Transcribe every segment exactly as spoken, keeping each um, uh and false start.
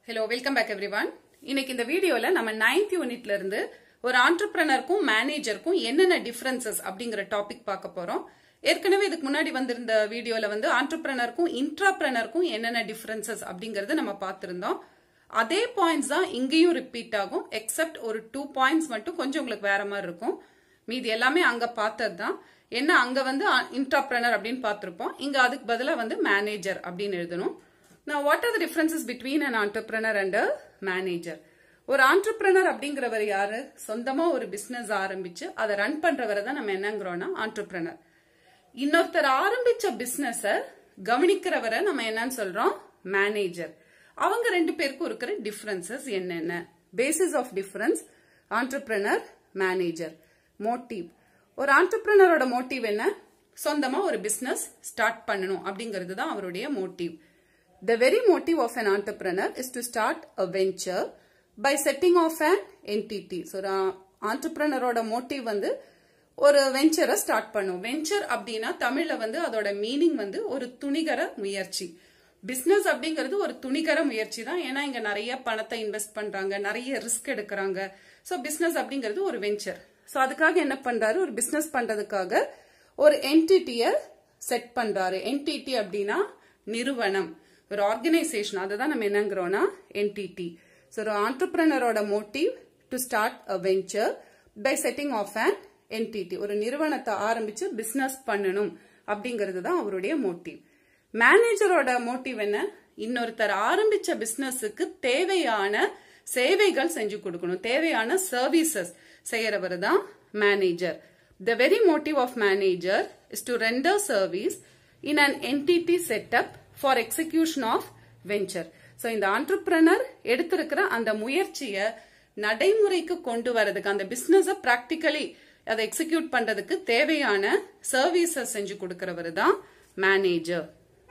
Hello, welcome back everyone. இன்னைக்கு இந்த வீடியோல நம்ம ninth யூனிட்ல இருந்து ஒரு entrepreneurக்கும் மேனேஜருக்கும் என்னென்ன டிஃபரன்சஸ் அப்படிங்கற டாபிக் பார்க்க போறோம். ஏற்கனவே இதுக்கு முன்னாடி வந்திருந்த வீடியோல வந்து entrepreneurக்கும் intrapreneurக்கும் என்னென்ன டிஃபரன்சஸ் அப்படிங்கறது நம்ம பார்த்திருந்தோம். அதே பாயிண்ட்ஸ் தான் இங்கேயும் ரிப்பீட் ஆகும் எக்ஸெப்ட் ஒரு டூ பாயிண்ட்ஸ் மட்டும் கொஞ்சம் உங்களுக்கு வேற மாதிரி இருக்கும். மீதி எல்லாமே அங்க பார்த்தது தான். என்ன அங்க வந்து intrapreneur அப்படின்னு பார்த்திருப்போம். இங்க அதுக்கு பதிலா வந்து மேனேஜர் அப்படின்னு எழுதணும். Now, what are the differences between an entrepreneur and a manager? ஒரு entrepreneur அப்படிங்கிறவர் யாரு? சொந்தமா ஒரு பிசினஸ் ஆரம்பிச்சு அதை ரன் பண்றவரை தான் நம்ம என்னங்கிறோம்னா entrepreneur. இன்னொருத்தர் ஆரம்பிச்ச பிசினஸ கவனிக்கிறவரை நம்ம என்னன்னு சொல்றோம்? மேனேஜர். அவங்க ரெண்டு பேருக்கும் இருக்கிற டிஃபரன்சஸ் என்னென்ன? Basis of difference entrepreneur, manager. Motive. ஒரு entrepreneurோட மோட்டிவ் என்ன? சொந்தமா ஒரு பிசினஸ் ஸ்டார்ட் பண்ணணும் அப்படிங்கிறது தான் அவருடைய motive. The very motive of an entrepreneur is to start a venture by setting off an entity. So, entrepreneur oda motive வந்து ஒரு venture start பண்ணும். Venture அப்படினா தமிழ்ல வந்து அதோட மீனிங் வந்து ஒரு துணிகர முயற்சி. பிசினஸ் அப்படிங்கிறது ஒரு துணிகர முயற்சி தான். ஏன்னா இங்க நிறைய பணத்தை இன்வெஸ்ட் பண்றாங்க, நிறைய ரிஸ்க் எடுக்கிறாங்க. சோ பிசினஸ் அப்படிங்கிறது ஒரு வெஞ்சர். சோ அதுக்காக என்ன பண்றாரு? ஒரு பிசினஸ் பண்றதுக்காக ஒரு என்டிட்டியை செட் பண்றாரு. என்டிட்டி அப்படின்னா நிறுவனம், ஒரு ஆர்கனைசேஷன். அதுதான் நம்ம என்னங்கிறோம்னா என்டிட்டி. ஸோ ஒரு ஆண்டர்பிரனரோட motive to start a venture by setting of an entity. ஒரு நிறுவனத்தை ஆரம்பிச்சு பிசினஸ் பண்ணணும் அப்படிங்கிறது தான் அவருடைய மோட்டிவ். மேனேஜரோட மோட்டிவ் என்ன? இன்னொருத்தர் ஆரம்பிச்ச பிசினஸுக்கு தேவையான சேவைகள் செஞ்சு கொடுக்கணும், தேவையான சர்வீசஸ் செய்யறவர் தான் manager. The very motive of manager is to render service in an entity setup for execution of venture. So, இந்த entrepreneur எடுத்திருக்கிற அந்த முயற்சியை நடைமுறைக்கு கொண்டு வரதுக்கு, அந்த பிசினஸ் பிராக்டிகலி அதை எக்ஸிக்யூட் பண்றதுக்கு தேவையான சர்வீசஸ் செஞ்சு கொடுக்கிறவர் தான் மேனேஜர்.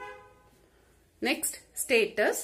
Next, status.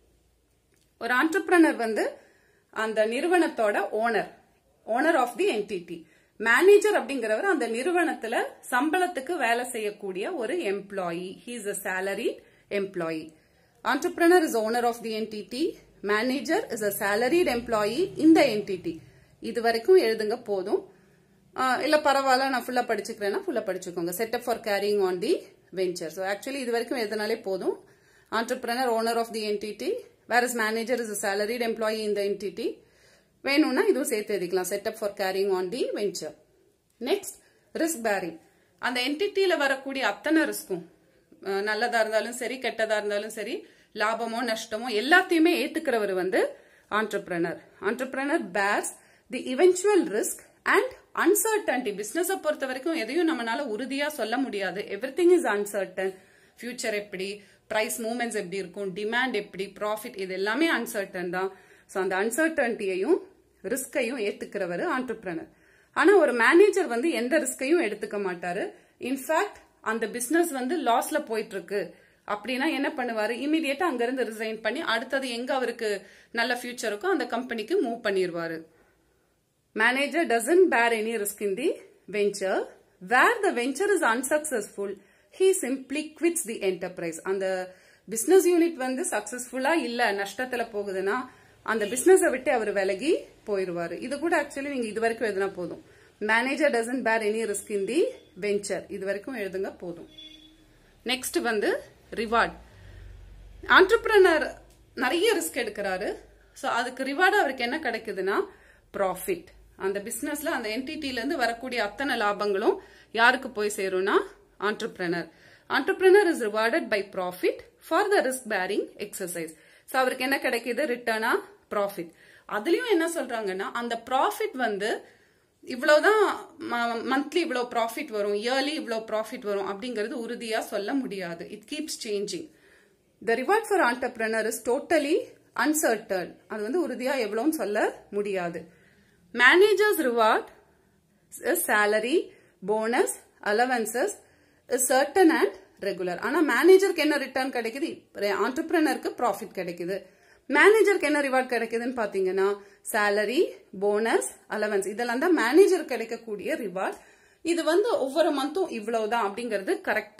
ஒரு entrepreneur வந்து அந்த நிறுவனத்தோட owner, owner of the entity. Manager அப்படிங்கிறவர் அந்த நிறுவனத்துல சம்பளத்துக்கு வேலை செய்யக்கூடிய ஒரு employee. He is a salaried employee. Entrepreneur is owner of the entity. Manager is a salaried employee in the entity. இது வரைக்கும் எழுதுங்க போதும். இல்ல பரவாயில்ல நான் ஃபுல்லா படிச்சுக்கிறேன்னா ஃபுல்லா படிச்சுக்கோங்க. Setup for carrying on the venture. So actually இது வரைக்கும் எழுதினாலே போதும். Entrepreneur owner of the entity, whereas manager is a salaried employee in the entity. வேணும்னா இதுவும் சேர்த்து எழுதிக்கலாம். Setup for carrying on the venture. Next, risk bearing. அந்த என்டிட்டியில வரக்கூடிய அத்தனை ரிஸ்க்கும், நல்லதா இருந்தாலும் சரி கெட்டதா இருந்தாலும் சரி, லாபமோ நஷ்டமோ எல்லாத்தையுமே ஏத்துக்கிறவர் வந்து entrepreneur. Entrepreneur bears the eventual risk and uncertainty. Business பொறுத்த வரைக்கும் எதையும் நம்மளால உறுதியா சொல்ல முடியாது. Everything is uncertain. ஃபியூச்சர் எப்படி, பிரைஸ் மூவ்மெண்ட்ஸ் எப்படி இருக்கும், டிமாண்ட் எப்படி, ப்ராஃபிட், இது எல்லாமே அன்சர்டன் தான். சோ அந்த அன்சர்டன்டியையும் ரிஸ்கையும் ஏத்துக்கிறவர் entrepreneur. ஆனா ஒரு மேனேஜர் வந்து எந்த ரிஸ்கையும் எடுத்துக்க மாட்டாரு. இன்ஃபேக்ட் அந்த பிசினஸ் வந்து லாஸ்ல போயிட்டு இருக்கு அப்படின்னா என்ன பண்ணுவாரு? இமீடியட்டா அங்க இருந்து ரிசைன் பண்ணி அடுத்தது எங்க அவருக்கு நல்ல ஃபியூச்சர் இருக்கோ அந்த கம்பெனிக்கு மூவ் பண்ணிடுவாரு. Manager doesn't bear any risk in the venture. Where the venture is unsuccessful, he simply quits the enterprise. அந்த பிசினஸ் யூனிட் வந்து சக்சஸ்ஃபுல்லா இல்ல, நஷ்டத்துல போகுதுன்னா அந்த பிசினஸ் விட்டு அவர் விலகி போயிருவாரு. இது கூட ஆக்சுவலி நீங்க இது வரைக்கும் எழுதினா போதும். Manager doesn't bear any risk in the venture. இது வரைக்கும் எழுதுங்க போதும். நெக்ஸ்ட் வந்து ரிவார்ட். entrepreneur நிறைய ரிஸ்க் எடுக்கிறாரு. சோ அதுக்கு ரிவார்டு அவருக்கு என்ன கிடைக்குதுன்னா ப்ராஃபிட். அந்த பிசினஸ்ல அந்த என்டிட்டில இருந்து வரக்கூடிய அத்தனை லாபங்களும் யாருக்கு போய் சேரும்னா entrepreneur. Entrepreneur is rewarded by profit for the risk bearing exercise. So அவருக்கு என்ன கிடைக்குது? ரிட்டர்னா ப்ராஃபிட். அதுலயும் என்ன சொல்றாங்கன்னா அந்த ப்ராஃபிட் வந்து இவ்வளவுதான், மந்த்லி இவ்வளவு ப்ராஃபிட் வரும், இயர்லி இவ்வளவு ப்ராஃபிட் வரும் அப்படிங்கிறது உறுதியா சொல்ல முடியாது. It keeps changing. The reward for entrepreneur is totally uncertain. அது வந்து உறுதியா எவ்வளவுன்னு சொல்ல முடியாது. Managers reward is salary, bonus, allowances is certain and regular. ஆனா மேனேஜருக்கு என்ன ரிட்டர்ன் கிடைக்குது? entrepreneurக்கு ப்ராஃபிட் கிடைக்குது. மேனேஜருக்கு என்ன ரிவார்ட் கிடைக்குதுன்னு பாத்தீங்கன்னா salary, போனஸ், அலவன்ஸ், இதெல்லாம் தான் மேனேஜர் கிடைக்கக்கூடிய ரிவார்ட். இது வந்து ஒவ்வொரு மந்தும் இவ்வளவுதான் அப்படிங்கிறது கரெக்டா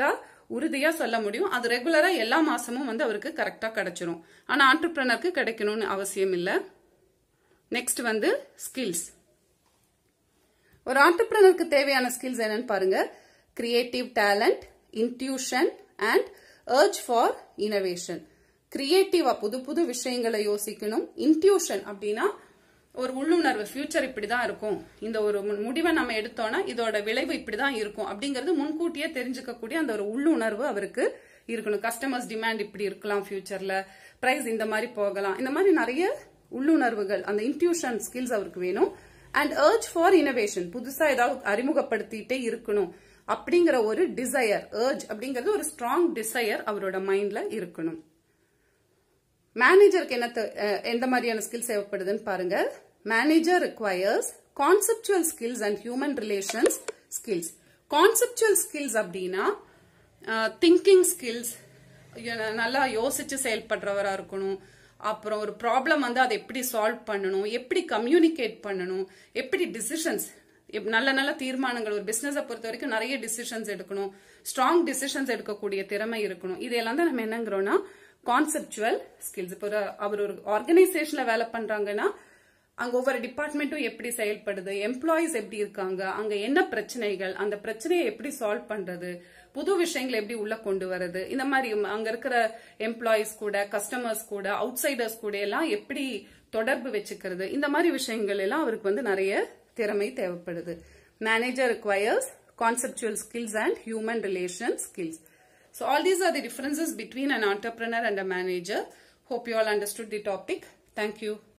உறுதியா சொல்ல முடியும். அது ரெகுலரா எல்லா மாசமும் வந்து அவருக்கு கரெக்டா கிடைச்சிரும். ஆனா ஆண்டர்பிரனருக்கு கிடைக்கணும்னு அவசியம் இல்ல. நெக்ஸ்ட் வந்து ஸ்கில்ஸ். ஒரு ஆண்டர்பிரனருக்கு தேவையான ஸ்கில்ஸ் என்னன்னு பாருங்க. Creative talent, intuition and urge for innovation. கிரியேட்டிவா புது புது விஷயங்களை யோசிக்கணும். இன்ட்யூஷன் அப்படின்னா ஒரு உள்ளுணர்வு, ஃபியூச்சர் இப்படிதான் இருக்கும், இந்த ஒரு முடிவை நம்ம எடுத்தோம்னா இதோட விளைவு இப்படிதான் இருக்கும் அப்படிங்கறது முன்கூட்டியே தெரிஞ்சுக்கக்கூடிய அந்த ஒரு உள்ளுணர்வு அவருக்கு இருக்கணும். கஸ்டமர்ஸ் டிமாண்ட் இப்படி இருக்கலாம், ஃபியூச்சர்ல பிரைஸ் இந்த மாதிரி போகலாம், இந்த மாதிரி நிறைய உள்ளுணர்வுகள், அந்த இன்ட்யூஷன் ஸ்கில்ஸ் அவருக்கு வேணும். அண்ட் urge ஃபார் இனோவேஷன், புதுசா ஏதாவது அறிமுகப்படுத்திட்டே இருக்கணும் அப்படிங்கிற ஒரு டிசையர், urge அப்படிங்கிறது ஒரு ஸ்ட்ராங் டிசையர் அவரோட மைண்ட்ல இருக்கணும். மேனேஜருக்கு என்ன எந்த மாதிரியான ஸ்கில்ஸ் தேவைப்படுதுன்னு பாருங்க. Manager requires conceptual skills and human relations skills. conceptual skills அப்படின்னா திங்கிங் ஸ்கில்ஸ், நல்லா யோசிச்சு செயல்படுறவரா இருக்கணும். அப்புறம் ஒரு ப்ராப்ளம் வந்து அதை எப்படி சால்வ் பண்ணணும், எப்படி கம்யூனிகேட் பண்ணணும், எப்படி டிசிஷன்ஸ், நல்ல நல்ல தீர்மானங்கள், ஒரு பிசினஸை பொறுத்த வரைக்கும் நிறைய டிசிஷன்ஸ் எடுக்கணும், ஸ்ட்ராங் டிசிஷன்ஸ் எடுக்கக்கூடிய திறமை இருக்கணும். இதெல்லாம் தான் நம்ம என்னங்கிறோம்னா கான்செப்சுவல் ஸ்கில்ஸ். இப்போ அவர் ஒரு ஆர்கனைசேஷன்ல வேலை பண்றாங்கன்னா அங்க ஒவ்வொரு டிபார்ட்மெண்ட்டும் எப்படி செயல்படுது, எம்ப்ளாயிஸ் எப்படி இருக்காங்க, அங்க என்ன பிரச்சனைகள், அந்த பிரச்சனையை எப்படி சால்வ் பண்றது, புது விஷயங்களை எப்படி உள்ள கொண்டு வர்றது, இந்த மாதிரி அங்க இருக்கிற எம்ப்ளாயிஸ் கூட, கஸ்டமர்ஸ் கூட, அவுட் சைடர்ஸ் கூட எல்லாம் எப்படி தொடர்பு வச்சுக்கிறது, இந்த மாதிரி விஷயங்கள் எல்லாம் அவருக்கு வந்து நிறைய திறமை தேவைப்படுது. Manager requires conceptual skills and human relation skills. So all these are the differences between an entrepreneur and a manager. Hope you all understood the topic. Thank you.